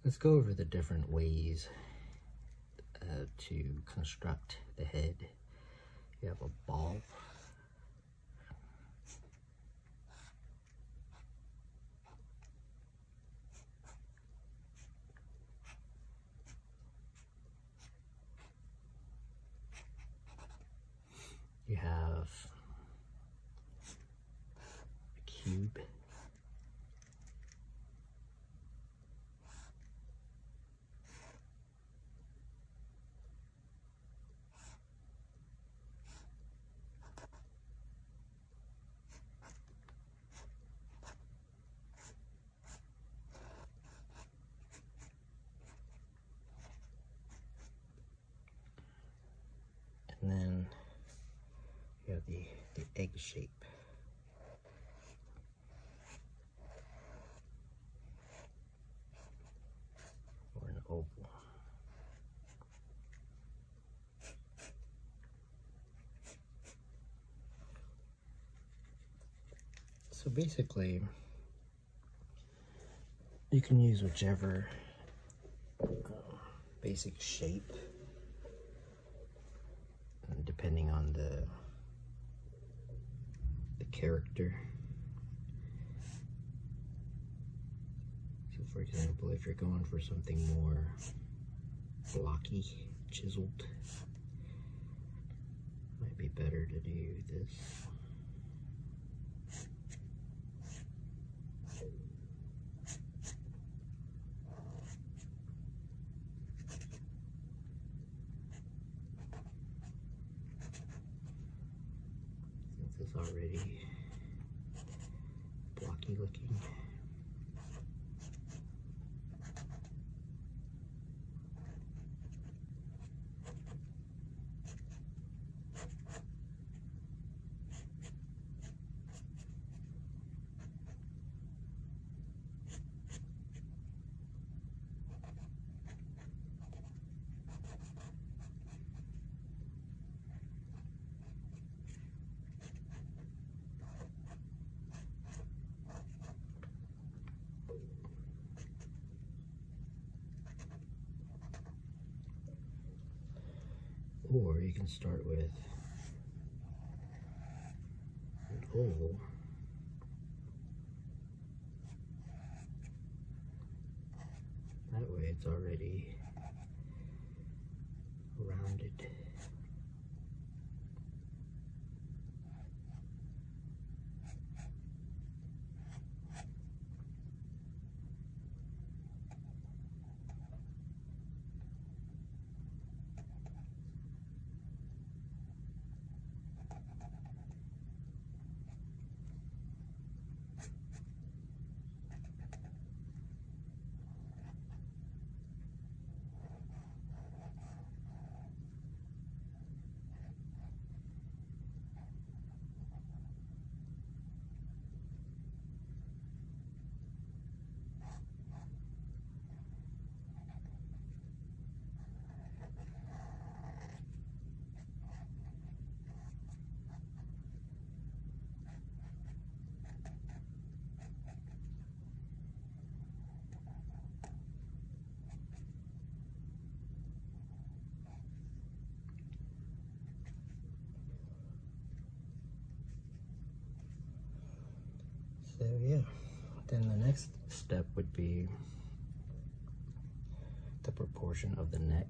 Let's go over the different ways to construct the head. You have a ball. You have a cube. And then you have the egg shape. Or an oval. So basically, you can use whichever basic shape, depending on the character. So for example, if you're going for something more blocky, chiseled, might be better to do this. Since it's already blocky looking. Or you can start with an oval. That way it's already rounded. So yeah, then the next step would be the proportion of the neck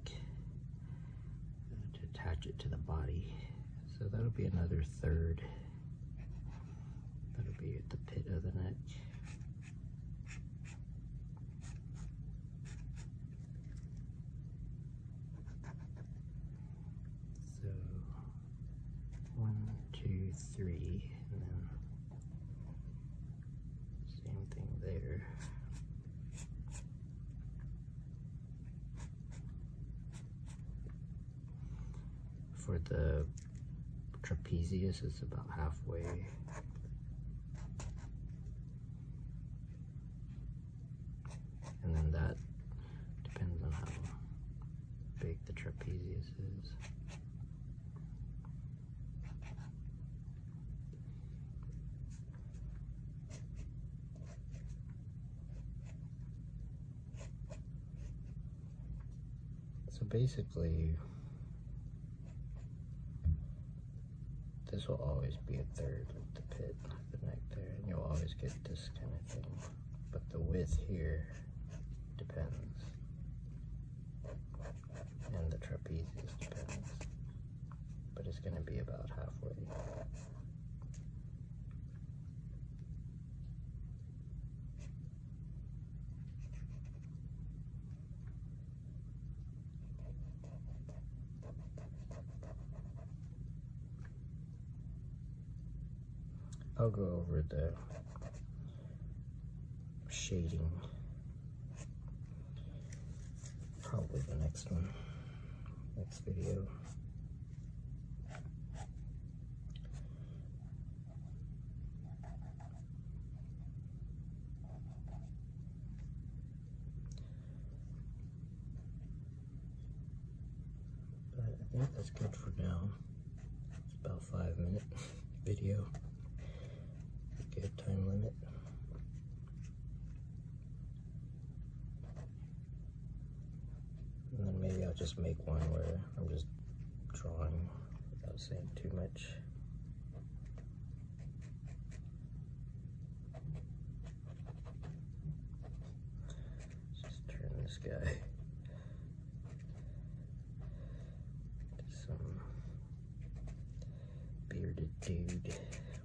to attach it to the body. So that'll be another third. That'll be at the pit of the neck. So 1, 2, 3, and then same thing there. For the trapezius, it's about halfway. And then that depends on how big the trapezius is. So basically, this will always be a third of the pit, the neck there, and you'll always get this kind of thing. But the width here depends, and the trapezius depends, but it's going to be about halfway. I'll go over the shading probably the next video. But I think that's good for now. It's about 5-minute video. Good time limit. And then maybe I'll just make one where I'm just drawing without saying too much. Let's just turn this guy to some bearded dude.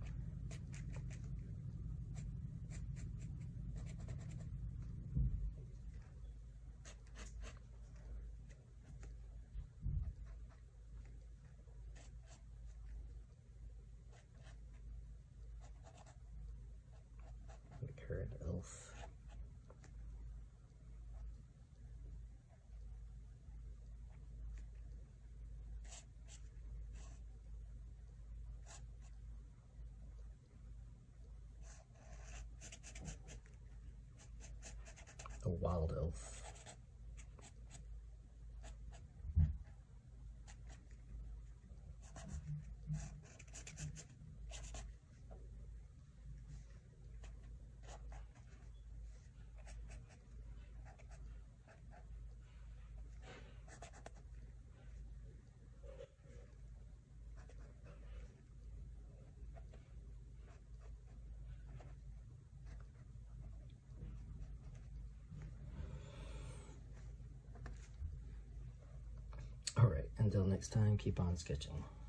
Current elf. A wild elf. Alright, until next time, keep on sketching.